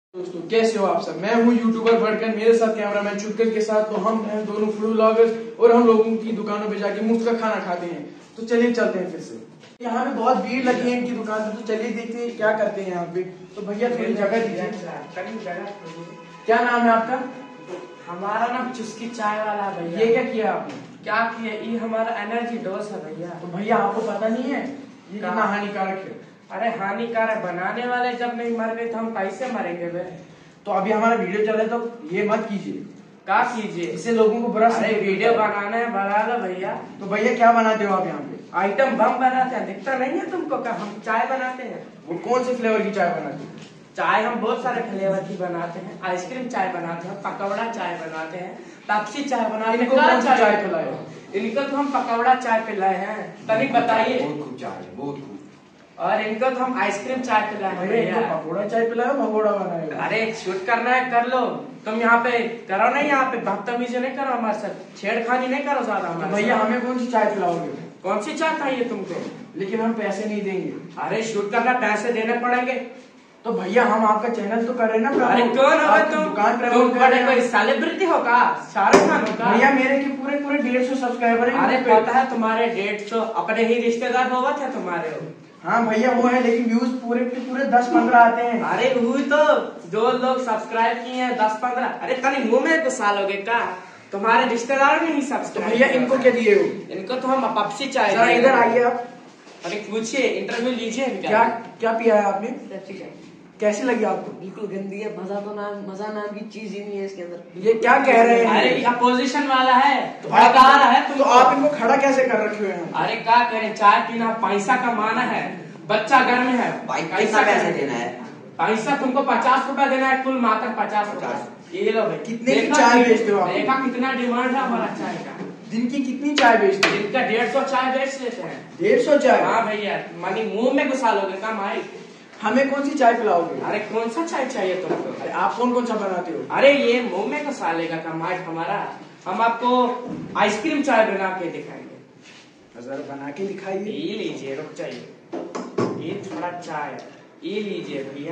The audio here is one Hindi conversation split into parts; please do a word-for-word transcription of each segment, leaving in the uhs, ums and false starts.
दोस्तों कैसे हो आप सब। मैं हूं यूट्यूबर बढ़कर, मेरे साथ कैमरामैन चुटकल के साथ। तो हम हैं दोनों फूड ब्लॉगर्स और हम लोगों की दुकानों पे जाके मुफ्त का खाना खाते हैं। तो चलिए चलते हैं फिर से। यहाँ पे बहुत भीड़ लगी है इनकी दुकान पे, तो चलिए देखते हैं क्या करते हैं यहाँ पे। तो भैया थोड़ी जगह दीजिए। क्या नाम है आपका? हमारा नाम चुस्की चाय वाला है भैया। ये क्या किया आपने? क्या किया? ये हमारा एनर्जी डोज है भैया। तो भैया आपको पता नहीं है ये कितना हानिकारक है? अरे हानिकारक, बनाने वाले जब नहीं मर गए तो हम कैसे मरेंगे बे? तो अभी हमारा वीडियो चल रहा है तो ये मत कीजिए। क्या कीजिए? इससे लोगों को बुरा। अरे वीडियो बनाना है, बना लो भैया। तो भैया क्या बनाते हो आप यहाँ पे? आइटम बम बनाते हैं, दिखता नहीं है तुमको? क्या हम चाय बनाते हैं। वो कौन से फ्लेवर की चाय बनाते हैं? चाय हम बहुत सारे फ्लेवर की बनाते हैं। आइसक्रीम चाय बनाते हैं, पकौड़ा चाय बनाते हैं, पेप्सी चाय बनाते हैं। इनको कौन सी चाय पिलाए? इनको तो हम पकौड़ा चाय पिलाए हैं। तनिक बताइए। बहुत खूब चाय है, बहुत खूब। और इनको तो हम आइसक्रीम चाय पिलाए हैं भैया। पकौड़ा चाय पिलाया, भगोड़ा बनाया। अरे शूट करना है कर लो, तुम यहाँ पे करो नहीं, यहाँ पे बदतमीजी नहीं करो हमारे साथ, छेड़खानी नहीं करो ज्यादा हमारे। भैया हमें कौन सी चाय पिलाओगे? कौन सी चाय चाहिए तुमको? लेकिन हम पैसे नहीं देंगे। अरे शूट करना पैसे देने पड़ेंगे। तो भैया हम आपका चैनल तो कर रहे हैं ना। अरे कौन हो तुम? दुकान तुम बड़े कोई सेलिब्रिटी हो का? शाहरुख खान हो का? भैया मेरे के पूरे पूरे डेढ़ सौ सब्सक्राइबर है। अरे पता है तुम्हारे डेढ़ सौ अपने ही रिश्तेदार होगा क्या तुम्हारे हो? हाँ भैया वो है, लेकिन व्यूज पूरे के पूरे दस पंद्रह आते हैं। अरे हुई तो जो लोग सब्सक्राइब किए हैं दस पंद्रह। अरे तनी मुंह में तो सालोगे का? तुम्हारे रिश्तेदार ने ही सब्सक्राइब। भैया इनको क्या दिए हो? इनको तो हम पेप्सी चाय। जरा इधर आइए आप। अरे पूछिए, इंटरव्यू लीजिए। क्या क्या पिया है आपने? कैसी लगी आपको? बिल्कुल गंदी है। मजा तो नाम मजा नाम की चीज ही नहीं है इसके अंदर। ये क्या कह रहे हैं? अरे अपोजिशन वाला है तो भड़का रहा है तुम। तो आप इनको खड़ा कैसे कर रखे हुए हैं? अरे क्या करें, चाय पीना पैसा कमाना है, बच्चा घर में है। पैसा कैसे देना है? पैसा तुमको पचास रुपया देना है, कुल मात्र पचास रुपया। ये लो भाई। कितने की चाय बेचते हो आप? देखा कितना डिमांड है हमारा चाय का। दिन की कितनी चाय बेचते हैं? दिन का डेढ़ सौ चाय बेच लेते हैं। डेढ़ सौ चाय? हाँ भैया, मानी मुंह में घुसा लोगे कम आई। हमें कौन सी चाय पिलाओगे? अरे कौन सा चाय चाहिए तुमको? अरे आप कौन कौन सा बनाते हो? अरे ये मुंह में घुसा लेगा कमाई हमारा। हम आपको आइसक्रीम चाय बना के दिखाएंगे। जरा बना के दिखाइए। ये लीजिए, रुक जाइए, ये थोड़ा चाय ये लीजिए भैया।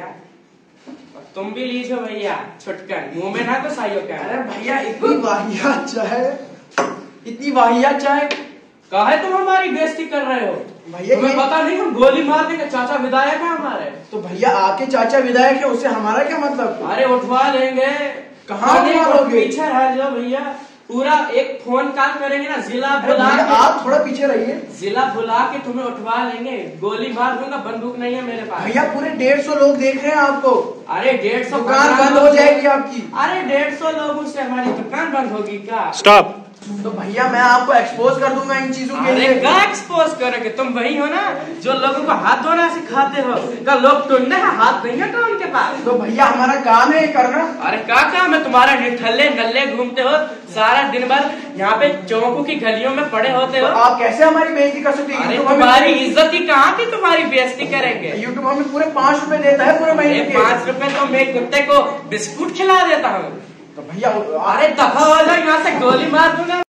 और तुम भी लीजिए भैया, छुटकर मुंह में ना घुसाइयो क्या? अरे भैया इतनी वाहियात चाय, इतनी वाहियात चाय। काहे तुम हमारी बेइज्जती कर रहे हो? भैया तुम्हें ये... पता नहीं हम गोली मार देंगे, चाचा विधायक है हमारे। तो भैया आपके चाचा विधायक है, उससे हमारा क्या मतलब? अरे उठवा लेंगे। कहाँ उठवाओगे? पीछे रह जाओ भैया, पूरा एक फोन कॉल करेंगे ना, जिला बुला के। आप थोड़ा पीछे रहिए। जिला बुला के तुम्हें उठवा लेंगे, गोली मार दूंगा, बंदूक नहीं है मेरे पास। भैया पूरे डेढ़ सौ लोग देख रहे हैं आपको। अरे डेढ़ सौ दुकान बंद हो जाएगी आपकी। अरे डेढ़ सौ लोगों से हमारी दुकान बंद होगी क्या? स्टॉप। तो भैया मैं आपको एक्सपोज कर दूंगा इन चीजों के लिए। क्या एक्सपोज करोगे? तुम वही हो ना जो लोगों को हाथ धोना सिखाते हो। क्या लोग टूटने का हाथ नहीं है उनके पास? तो भैया हमारा काम है ये करना। अरे क्या काम है तुम्हारा? निठल्ले नल्ले घूमते हो सारा दिन भर, यहाँ पे चौकों की गलियों में पड़े होते हो। तो आप कैसे हमारी बेइज्जती कर सकते हैं? तुम्हारी इज्जत ही कहाँ की तुम्हारी बेइज्जती करेंगे? यूट्यूब हमें पूरे पाँच रुपए देता है पूरे महीने के। पाँच रुपए तो मैं कुत्ते को बिस्कुट खिला देता हूँ। तो भैया अरे दफा हो जाओ यहाँ से, गोली मार दूंगा।